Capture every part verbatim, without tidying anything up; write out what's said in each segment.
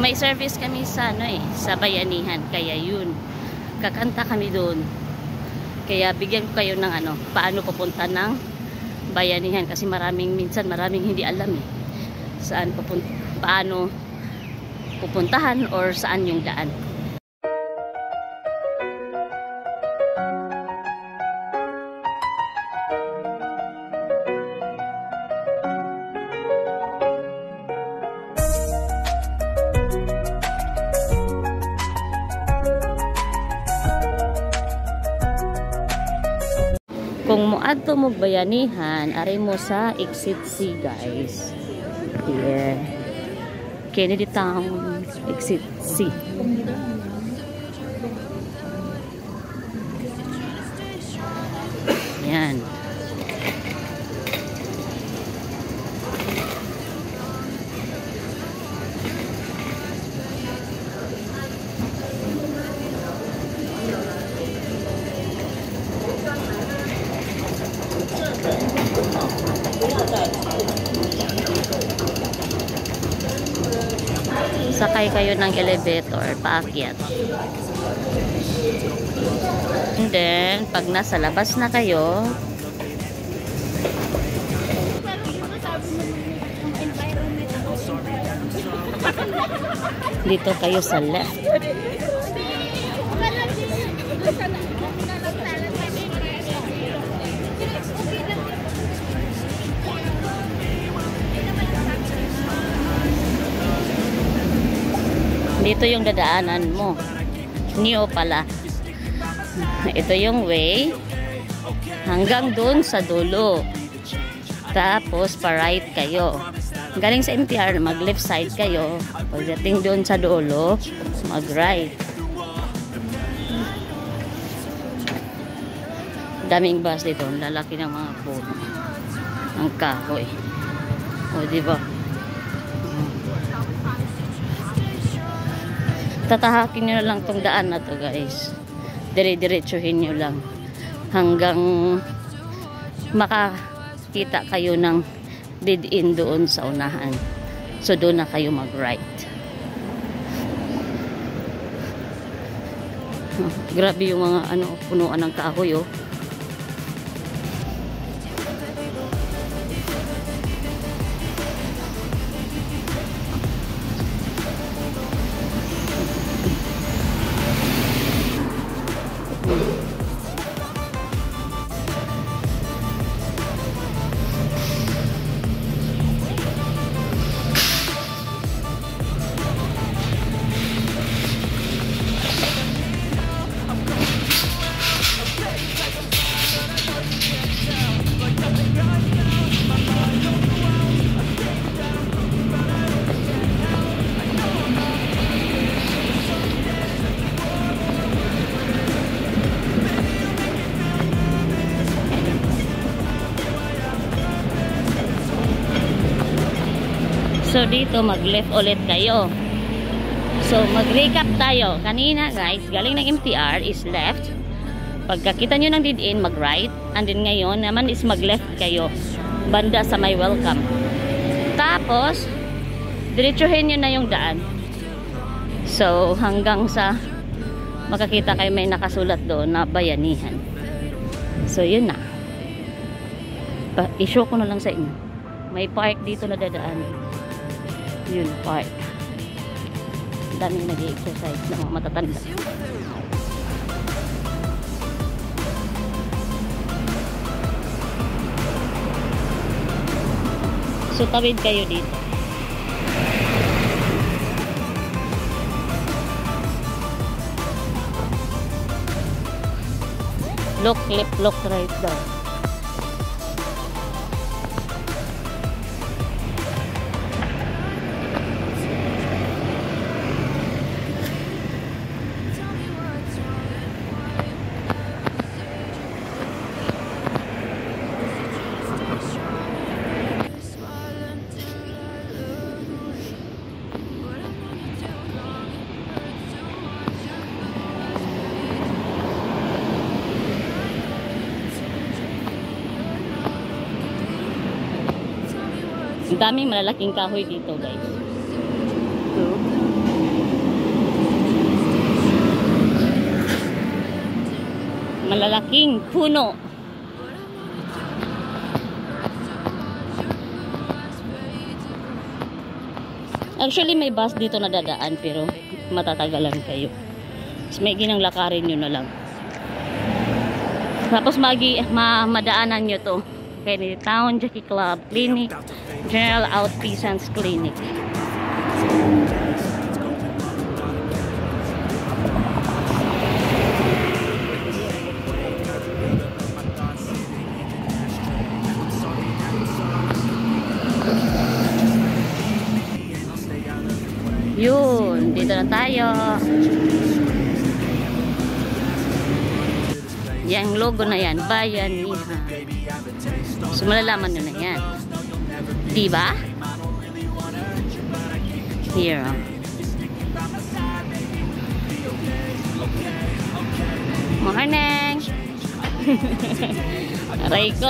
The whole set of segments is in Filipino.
may service kami sa ano eh, sa Bayanihan, kaya yun. Kakanta kami doon. Kaya bigyan ko kayo ng ano, paano pupunta ng Bayanihan kasi maraming minsan maraming hindi alam eh. Saan pupunta, paano pupuntahan or saan yung daan. Kung moadto mo Bayanihan, ari mo sa exit C, guys. Yeah. Kennedy Town, exit C. Yan. Sakay kayo ng elevator, paakyat. And then, pag nasa labas na kayo, dito kayo sa left. Dito yung dadaanan mo. Neo pala. Ito yung way hanggang doon sa dulo. Tapos pa right kayo. Galing sa M T R, mag left side kayo. Pagdating doon sa dulo, mag right. Daming bus dito. Lalaki ng mga puno. Ang kahoy. O diba? Tatahakin nyo na lang tong daan na to, guys. Dire-diretsuhin nyo lang hanggang makakita kayo ng dead end doon sa unahan. So doon na kayo mag right. Oh, grabe yung mga ano, punuan ng kahoy, oh. So dito mag left ulit kayo. So mag recap tayo. Kanina, guys, galing ng M T R is left. Pagkakita nyo ng dead end, mag right. And then ngayon naman is mag left kayo, banda sa may welcome. Tapos diretsuhin nyo na yung daan. So hanggang sa makakita kayo, may nakasulat doon na Bayanihan. So yun na. I-show ko na lang sa inyo. May park dito na dadaan. Yun, park. Daming nag-exercise na mga matatanda. So tawid kayo dito. Look left, look right daw. Ang daming malalaking kahoy dito, guys. So, malalaking puno. Actually, may bus dito na dadaan pero matatagalan kayo. Mas may ginang lakarin nyo na lang. Tapos magi, ma madaanan nyo to. Kaya Town Jockey Club Clinic, General Outpatients Clinic. Yun, dito na tayo. Yang logo na yan, Bayanihan. So malalaman nyo na yan. Diba? Here. Morning! Aray ko.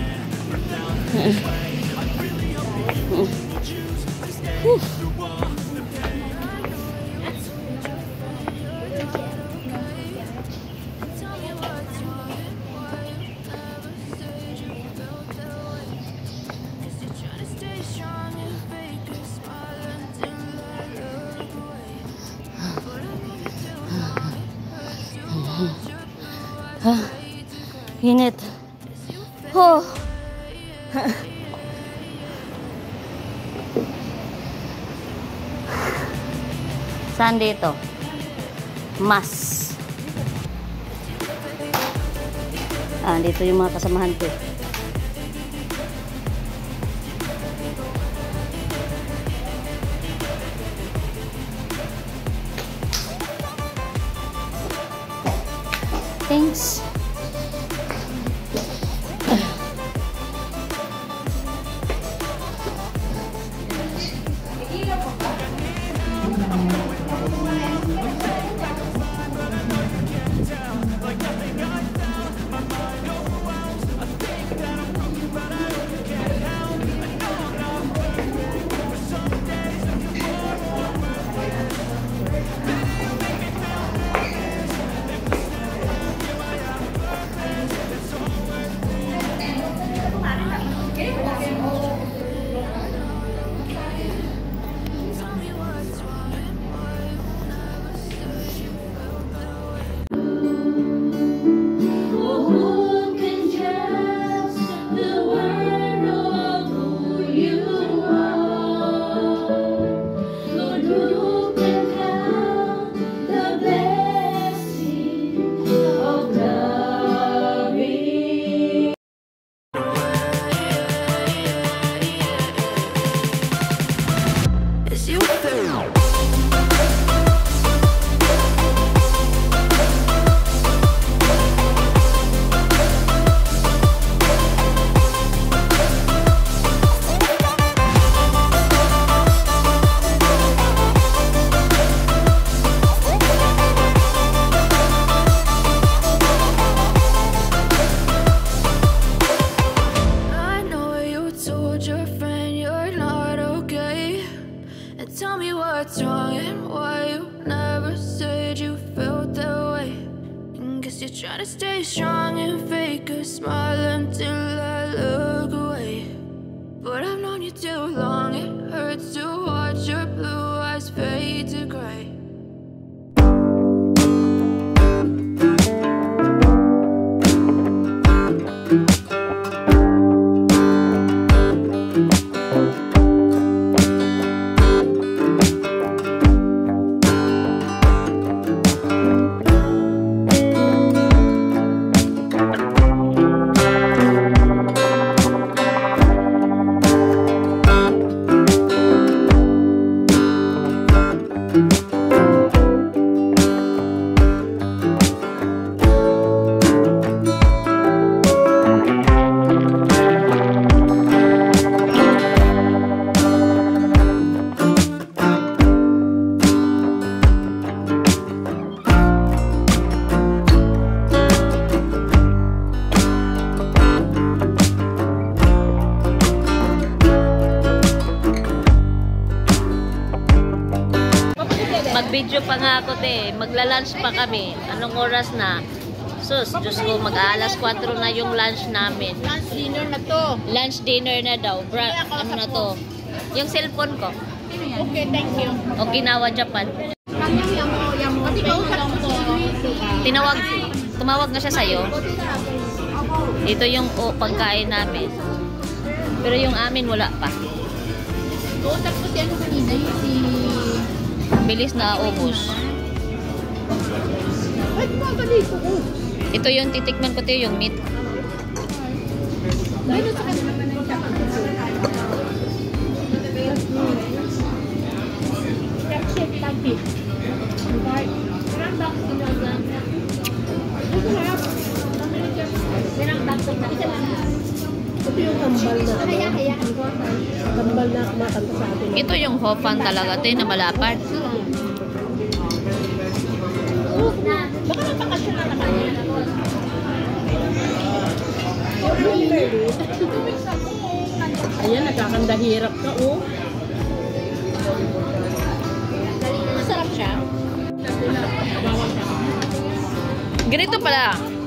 Ah, init. Oh. Saan dito? Mas. Ah, dito yung mga kasamahan ko. Thanks. Tell me what's wrong and why you never said you felt that way. And guess you're trying to stay strong and fake a smile until I look away. But I've known you too long, it hurts to watch your blue eyes fade to gray. Mag-video pa nga ako, te. Magla-lunch pa kami. Anong oras na? Sus, Diyos ko, mag-alas kwatro na yung lunch namin. Lunch dinner na to. Lunch dinner na daw. Bra ano na to? Yung cellphone ko. Okay, thank you. Okinawa, Japan. Pati kausap ko. Tinawag, tumawag na siya sa'yo. Ito yung oh, pagkain namin. Pero yung amin wala pa. Kausap ko si ano kanina, yung si... Bilis na ubos. Ay, kumakalit ko. Ito yung titikman ko, ito yung meat. Dahil sa kanila naman ang siya. Shake, tagpi. Parang box ginagawa. Ito yung kambal na ano? Kambal na kumakanta sa atin. Ito yung hofan talaga, ito yung na malapad. Baka napakasya na naman yan. Ayan, nakakandahirap ka, oh. Masarap siya. Ganito pala.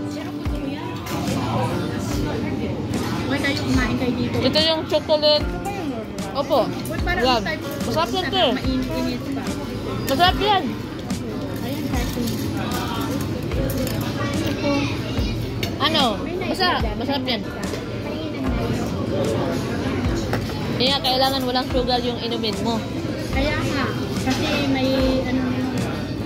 Huwag kayo kumain kayo dito. Ito yung chocolate. Opo. Yan. Masarap yan ito. Mainit pa. Masarap yan. Ayan, cartoon. Ano? Masarap. Masarap yan. Kaya kailangan walang sugar yung inumin mo. Kaya nga. Kasi may ano na yun.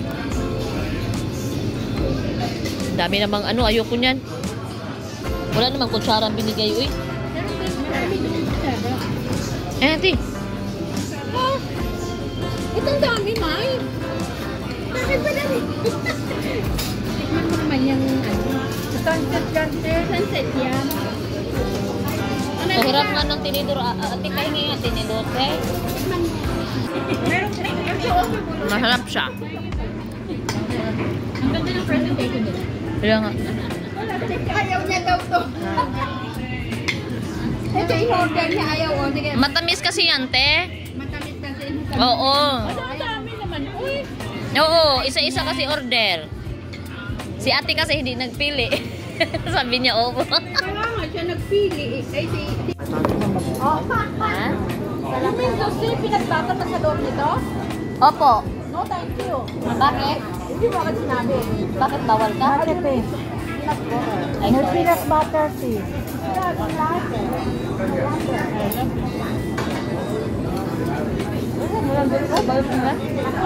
Dami namang ano, ayoko niyan. Wala namang kutsarang binigay, uy. Pero marami doon sa sarap. Eh, ati. Ah! Itong dami, May. Bakit ba dami? Tikman mo naman yung ano. Sunset yan, eh. Sunset yan. Sa hirap nga ng tinidor. Ati, kahingi nga tinidor, eh. Tikman mo. Meron ka rin. Masarap siya. Ang ganda ng presentation nila. Kaya nga. Ayaw niya daw to. Ito in-order niya, ayaw o. Sige. Matamis kasi yan, te. Matamis kasi. Oo. Ang dami naman. Uy. Oo, isa-isa kasi order. Si ate kasi hindi nagpili. Sabi niya, oo. Kaya nga siya nagpili. Ay, si... Oh, Ha? alam mo yung gusto yung pinagbata pa sa loob nito? Opo. No, thank you. Bakit? Hindi mo agad sinabi. Bakit bawal ka? Bakit eh? Ay, May sorry. peanut butter si. Oh, bawal ka ba?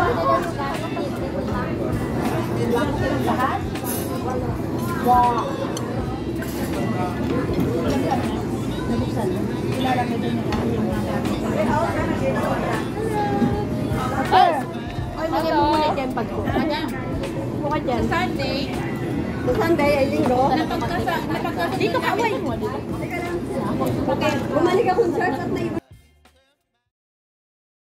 Wow. Nabuksan mo? Ilalagay doon yung Ay! Ay, lagay mo muna dyan pag ko. Ayan. Buka dyan. Sa Sunday. Sa Sunday ay linggo. Napagkasa. Napagkasa. Dito ka, away. Okay. Bumalik akong church at naiba.